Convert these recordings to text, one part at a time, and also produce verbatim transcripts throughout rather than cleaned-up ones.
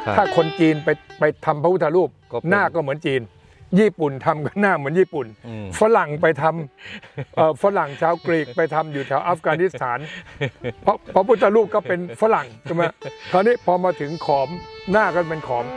ถ้าคนจีนไปไปทำพระพุทธรูปหน้าก็เหมือนจีนญี่ปุ่นทำก็หน้าเหมือนญี่ปุ่นฝรั่งไปทำฝรั่งชาวกรีกไปทำอยู่แถวอัฟกานิสถานเพราะพระพุทธรูปก็เป็นฝรั่งใช่ไหมคราวนี้พอมาถึงขอมหน้าก็เป็นขอม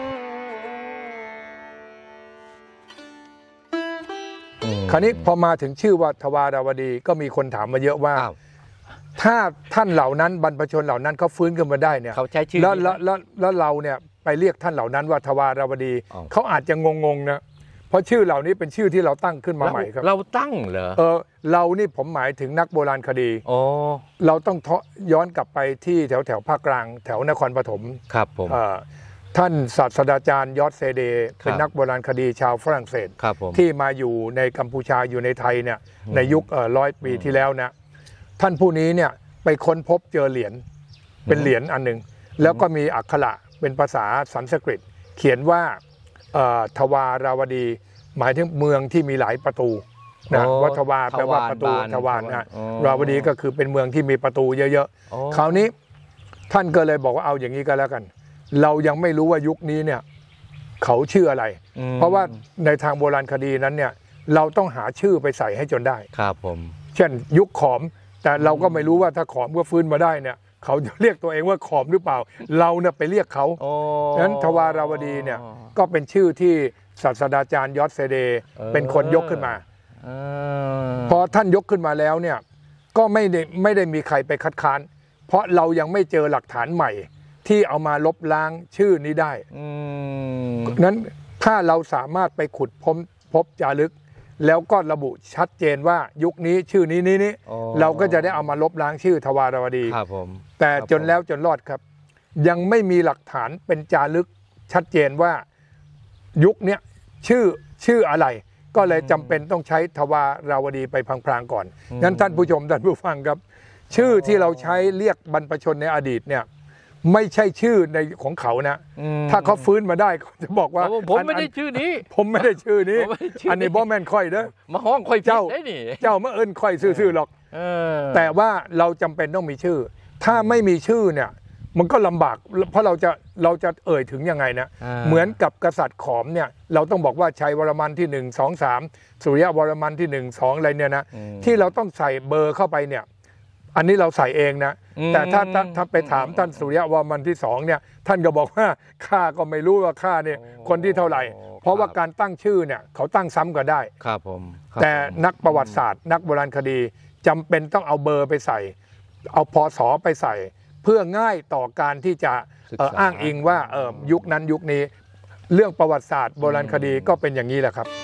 คราวนี้พอมาถึงชื่อว่าทวาราวดีก็มีคนถามมาเยอะว่าถ้าท่านเหล่านั้นบรรพชนเหล่านั้นเขาฟื้นขึ้นมาได้เนี่ยเขาใช้ชื่อแล้วแล้วแล้วเราเนี่ยไปเรียกท่านเหล่านั้นว่าทวาราวดีเขาอาจจะงงๆนะเพราะชื่อเหล่านี้เป็นชื่อที่เราตั้งขึ้นมาใหม่ครับเราตั้งเหรอเออเรานี่ผมหมายถึงนักโบราณคดีอ๋อเราต้องย้อนกลับไปที่แถวแถวภาคกลางแถวนครปฐมครับผมท่านศาสตราจารย์ยอดเซเดเป็นนักโบราณคดีชาวฝรั่งเศสที่มาอยู่ในกัมพูชาอยู่ในไทยเนี่ยในยุคร้อยปีที่แล้วนะท่านผู้นี้เนี่ยไปค้นพบเจอเหรียญเป็นเหรียญอันหนึ่งแล้วก็มีอักขระเป็นภาษาสันสกฤตเขียนว่าทวาราวดีหมายถึงเมืองที่มีหลายประตูนะวัทวาแปลว่าประตูทวารนะราวดีก็คือเป็นเมืองที่มีประตูเยอะๆคราวนี้ท่านก็เลยบอกว่าเอาอย่างนี้ก็แล้วกันเรายังไม่รู้ว่ายุคนี้เนี่ยเขาชื่ออะไรเพราะว่าในทางโบราณคดีนั้นเนี่ยเราต้องหาชื่อไปใส่ให้จนได้ครับผมเช่นยุคขอมแต่เราก็ไม่รู้ว่าถ้าขอมก็ฟื้นมาได้เนี่ยเขาจะเรียกตัวเองว่าขอมหรือเปล่าเราเนี่ยไปเรียกเขาดังนั้นทวาราวดีเนี่ยก็เป็นชื่อที่ศาสตราจารย์ยอดเซเดเป็นคนยกขึ้นมาพอท่านยกขึ้นมาแล้วเนี่ยก็ไม่ได้ไม่ได้มีใครไปคัดค้านเพราะเรายังไม่เจอหลักฐานใหม่ที่เอามาลบล้างชื่อนี้ได้นั้นถ้าเราสามารถไปขุดพบพบจารึกแล้วก็ระบุชัดเจนว่ายุคนี้ชื่อนี้นี้นี้เราก็จะได้เอามาลบล้างชื่อทวาราวดีแต่จนแล้วจนรอดครับยังไม่มีหลักฐานเป็นจารึกชัดเจนว่ายุคนี้ชื่อชื่ออะไรก็เลยจำเป็นต้องใช้ทวาราวดีไปพลางๆก่อนงั้นท่านผู้ชมท่านผู้ฟังครับชื่อที่เราใช้เรียกบรรพชนในอดีตเนี่ยไม่ใช่ชื่อในของเขานะถ้าเขาฟื้นมาได้เขาจะบอกว่าผมไม่ได้ชื่อนี้ผมไม่ได้ชื่อนี้อันนี้บ่แม่นค่อยเด้อมาห้องค่อยเจ้าเจ้าเมื่อเอิญค่อยซื่อๆหรอกแต่ว่าเราจำเป็นต้องมีชื่อถ้าไม่มีชื่อเนี่ยมันก็ลำบากเพราะเราจะเราจะเอ่ยถึงยังไงนะเหมือนกับกษัตริย์ขอมเนี่ยเราต้องบอกว่าชัยวรมันที่หนึ่ง สอง สามสุริยวรมันที่หนึ่ง สองอะไรเนี่ยนะที่เราต้องใส่เบอร์เข้าไปเนี่ยอันนี้เราใส่เองนะแต่ถ้าถ้าไปถามท่านสุริยวรมันที่สองเนี่ยท่านก็บอกว่าข้าก็ไม่รู้ว่าข้าเนี่ยคนที่เท่าไหร่เพราะว่าการตั้งชื่อเนี่ยเขาตั้งซ้ำกันได้ครับผมแต่นักประวัติศาสตร์นักโบราณคดีจำเป็นต้องเอาเบอร์ไปใส่เอาพศไปใส่เพื่อง่ายต่อการที่จะอ้างอิงว่ายุคนั้นยุคนี้เรื่องประวัติศาสตร์โบราณคดีก็เป็นอย่างนี้แหละครับ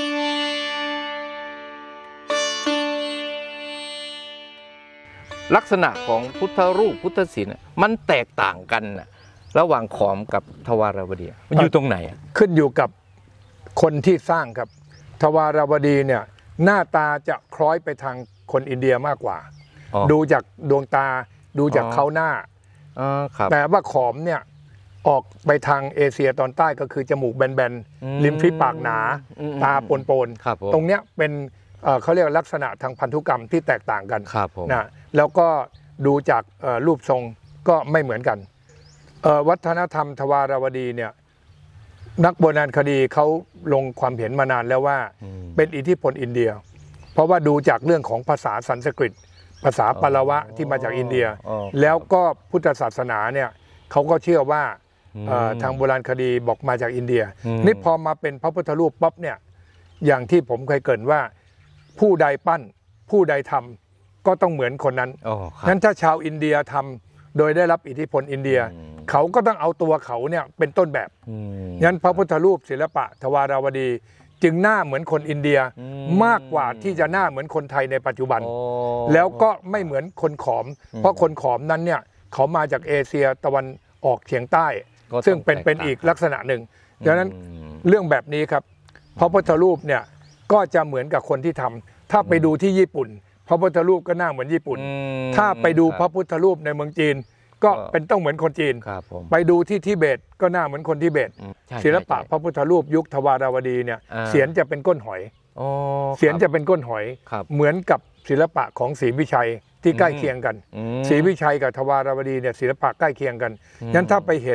ลักษณะของพุทธรูปพุทธศิลป์มันแตกต่างกันระหว่างขอมกับทวาราวดีมันอยู่ตรงไหนขึ้นอยู่กับคนที่สร้างครับทวาราวดีเนี่ยหน้าตาจะคล้อยไปทางคนอินเดียมากกว่าดูจากดวงตาดูจากเขาหน้าแต่ว่าขอมเนี่ยออกไปทางเอเชียตอนใต้ก็คือจมูกแบนๆริมฝีปากหนาตาปนๆตรงเนี้ยเป็นเขาเรียกลักษณะทางพันธุกรรมที่แตกต่างกันนะแล้วก็ดูจากรูปทรงก็ไม่เหมือนกันวัฒนธรรมทวาราวดีเนี่ยนักโบราณคดีเขาลงความเห็นมานานแล้วว่าเป็นอิทธิพลอินเดียเพราะว่าดูจากเรื่องของภาษาสันสกฤตภาษาปาละวะที่มาจากอินเดียแล้วก็พุทธศาสนาเนี่ยเขาก็เชื่อว่าทางโบราณคดีบอกมาจากอินเดียนี่พอมาเป็นพระพุทธรูปป๊อปเนี่ยอย่างที่ผมเคยเกริ่นว่าผู้ใดปั้นผู้ใดทำก็ต้องเหมือนคนนั้นงั้นถ้าชาวอินเดียทำโดยได้รับอิทธิพลอินเดียเขาก็ต้องเอาตัวเขาเนี่ยเป็นต้นแบบงั้นพระพุทธรูปศิลปะทวาราวดีจึงหน้าเหมือนคนอินเดียมากกว่าที่จะหน้าเหมือนคนไทยในปัจจุบันแล้วก็ไม่เหมือนคนขอมเพราะคนขอมนั้นเนี่ยเขามาจากเอเชียตะวันออกเฉียงใต้ซึ่งเป็นเป็นอีกลักษณะหนึ่งดังนั้นเรื่องแบบนี้ครับพระพุทธรูปเนี่ยก็จะเหมือนกับคนที่ทำถ้าไปดูที่ญี่ปุ่นพระพุทธรูปก็หน้าเหมือนญี่ปุ่นถ้าไปดูพระพุทธรูปในเมืองจีนก็เป็นต้องเหมือนคนจีนไปดูที่ทิเบตก็หน้าเหมือนคนทิเบตศิลปะพระพุทธรูปยุคทวาราวดีเนี่ยเสียนจะเป็นก้นหอยเสียนจะเป็นก้นหอยเหมือนกับศิลปะของศรีวิชัยที่ใกล้เคียงกันศรีวิชัยกับทวาราวดีเนี่ยศิลปะใกล้เคียงกันงั้นถ้าไปเห็น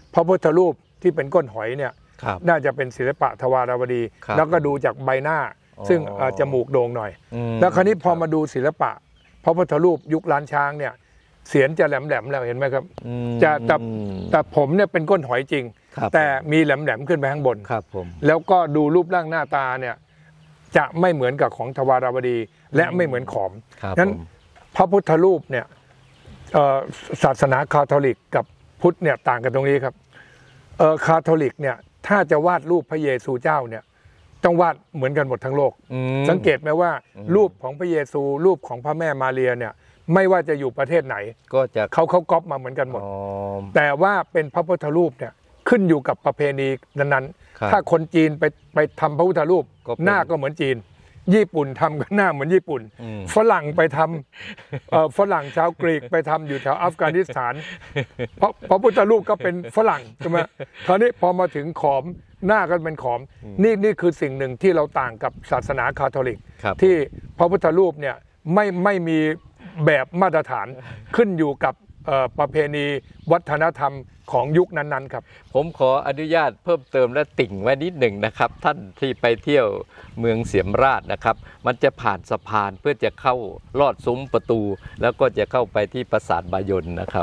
พระพุทธรูปที่เป็นก้นหอยเนี่ยน่าจะเป็นศิลปะทวารวดีแล้วก็ดูจากใบหน้าซึ่งจมูกโด่งหน่อยแล้วคราวนี้พอมาดูศิลปะพระพุทธรูปยุคล้านช้างเนี่ยเสียนจะแหลมๆแล้วเห็นไหมครับจะแต่แต่ผมเนี่ยเป็นก้นหอยจริงแต่มีแหลมๆขึ้นไปข้างบนครับผมแล้วก็ดูรูปร่างหน้าตาเนี่ยจะไม่เหมือนกับของทวารวดีและไม่เหมือนขอมนั้นพระพุทธรูปเนี่ยศาสนาคาทอลิกกับพุทธเนี่ยต่างกันตรงนี้ครับคาทอลิกเนี่ยถ้าจะวาดรูปพระเยซูเจ้าเนี่ยต้องวาดเหมือนกันหมดทั้งโลกสังเกตไหมว่ารูปของพระเยซูรูปของพระแม่มาเรียเนี่ยไม่ว่าจะอยู่ประเทศไหนก็จะเขาเขาก๊อปมาเหมือนกันหมดแต่ว่าเป็นพระพุทธรูปเนี่ยขึ้นอยู่กับประเพณีนั้นๆถ้าคนจีนไปไปทำพระพุทธรูปหน้าก็เหมือนจีนญี่ปุ่นทำก็หน้าเหมือนญี่ปุ่นฝรั่งไปทำฝรั่งชาวกรีกไปทำอยู่แถวอัฟกานิสถานเพราะพระพุทธรูปก็เป็นฝรั่งใช่ไหมคราวนี้พอมาถึงขอมหน้าก็เป็นขอมนี่นี่คือสิ่งหนึ่งที่เราต่างกับศาสนาคาทอลิกที่พระพุทธรูปเนี่ยไม่ไม่มีแบบมาตรฐานขึ้นอยู่กับประเพณีวัฒนธรรมของยุคนั้นๆครับผมขออนุญาตเพิ่มเติมและติ่งไว้นิดหนึ่งนะครับท่านที่ไปเที่ยวเมืองเสียมราชนะครับมันจะผ่านสะพานเพื่อจะเข้าลอดซุ้มประตูแล้วก็จะเข้าไปที่ปราสาทบายนนะครับ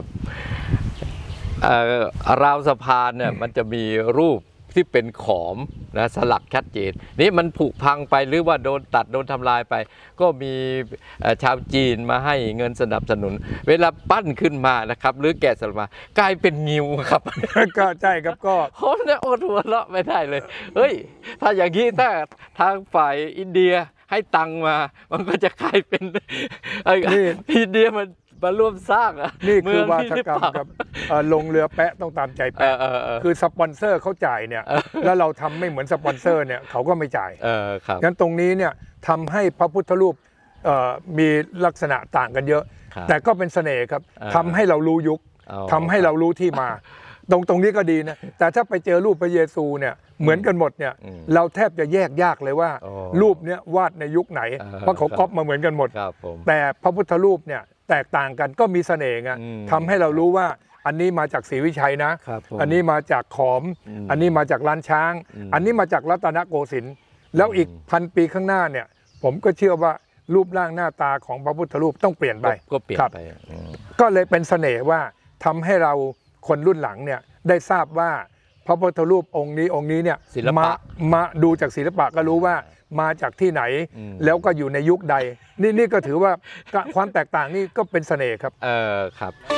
ราวสะพานเนี่ยมันจะมีรูปที่เป็นขอมนะสลักชัดเจนนี่มันผุพังไปหรือว่าโดนตัดโดนทำลายไปก็มีชาวจีนมาให้เงินสนับสนุนเวลาปั้นขึ้นมานะครับหรือแกะสลักมากลายเป็นงิ้วครับก็ใช่ครับก็ผมเนี่ยอดหัวเราะไม่ได้เลยเฮ้ยถ้าอย่างนี้ถ้าทางฝ่ายอินเดียให้ตังมามันก็จะกลายเป็นอินเดียมันมาร่วมสร้างอ่ะนี่คือวาทกรรมครับลงเรือแปะต้องตามใจแปะคือสปอนเซอร์เขาจ่ายเนี่ยแล้วเราทำไม่เหมือนสปอนเซอร์เนี่ยเขาก็ไม่จ่ายงั้นตรงนี้เนี่ยทำให้พระพุทธรูปมีลักษณะต่างกันเยอะแต่ก็เป็นเสน่ห์ครับทำให้เรารู้ยุคทำให้เรารู้ที่มาตรงตรงนี้ก็ดีนะแต่ถ้าไปเจอรูปพระเยซูเนี่ยเหมือนกันหมดเนี่ยเราแทบจะแยกยากเลยว่ารูปเนี้ยวาดในยุคไหนเพราะเขาก๊อปมาเหมือนกันหมดแต่พระพุทธรูปเนี่ยแตกต่างกันก็มีเสน่ห์ไงทำให้เรารู้ว่าอันนี้มาจากศรีวิชัยนะอันนี้มาจากขอมอันนี้มาจากล้านช้างอันนี้มาจากรัตนโกสินทร์แล้วอีกพันปีข้างหน้าเนี่ยผมก็เชื่อว่ารูปร่างหน้าตาของพระพุทธรูปต้องเปลี่ยนไปก็เปลี่ยนไปก็เลยเป็นเสน่ห์ว่าทำให้เราคนรุ่นหลังเนี่ยได้ทราบว่าพระพุทธรูปองค์นี้องค์นี้เนี่ยมามาดูจากศิลปะก็รู้ว่ามาจากที่ไหนแล้วก็อยู่ในยุคใดนี่นี่ก็ถือว่าความแตกต่างนี่ก็เป็นเสน่ห์ครับเออครับ